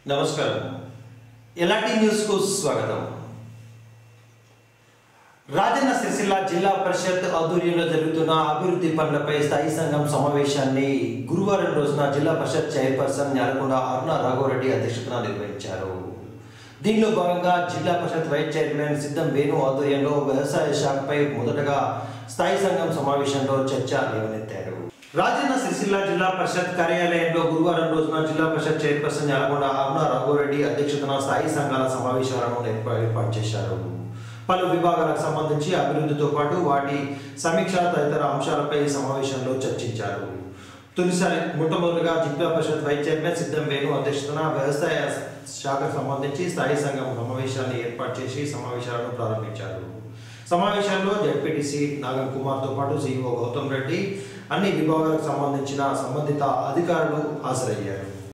నమస్కారం ఎలాంటి న్యూస్ కు స్వాగతం। రాజన్న సిరిసిల్ల జిల్లా పరిషత్ ఆధ్వర్యంలో జరుగుతున్న అభివృద్ధి పనులపై స్థాయి సంఘం సమావేశాన్ని గురువారం రోజున జిల్లా పరిషత్ చైర్పర్సన్ న్యాలకొండ అరుణ రాఘవరెడ్డి అధ్యక్షతన నిర్వహించారు। దీనిలో భాగంగా జిల్లా పరిషత్ వైస్ చైర్మన్ సిద్ధం వేణు ఆధ్వర్యంలో వ్యవసాయ శాఖపై మొదటగా స్థాయి సంఘం సమావేశంలో చర్చ లేవనెత్తారు। రాజన్న సిరిసిల్ల జిల్లా పరిషత్ కార్యాలయంలో గురువారం రోజున జిల్లా పరిషత్ చైర్పర్సన్ న్యాలకొండ అరుణ రాఘవరెడ్డి అధ్యక్షతన స్థాయి సంఘాల సమావేశాలను ఏర్పాటు చేశారు। పలు విభాగాలకు సంబంధించి అభివృద్ధితో పాటు వాటి సమీక్ష తదితర అంశాలపై సమావేశంలో చర్చించారు। తొలిసారి మొట్టమొదటిగా జిల్లా పరిషత్ వైస్ చైర్మన్ సిద్ధం వేణు అధ్యక్షతన వ్యవసాయ శాఖకు సంబంధించి స్థాయి సంఘం సమావేశాన్ని ఏర్పాటు చేసి సమావేశాలను ప్రారంభించారు। సమావేశంలో జెడ్పీటీసీ నాగన్ కుమార్తో పాటు సిఇఓ గౌతమ్ రెడ్డి అన్ని విభాగాలకు సంబంధించిన సంబంధిత అధికారులు హాజరయ్యారు।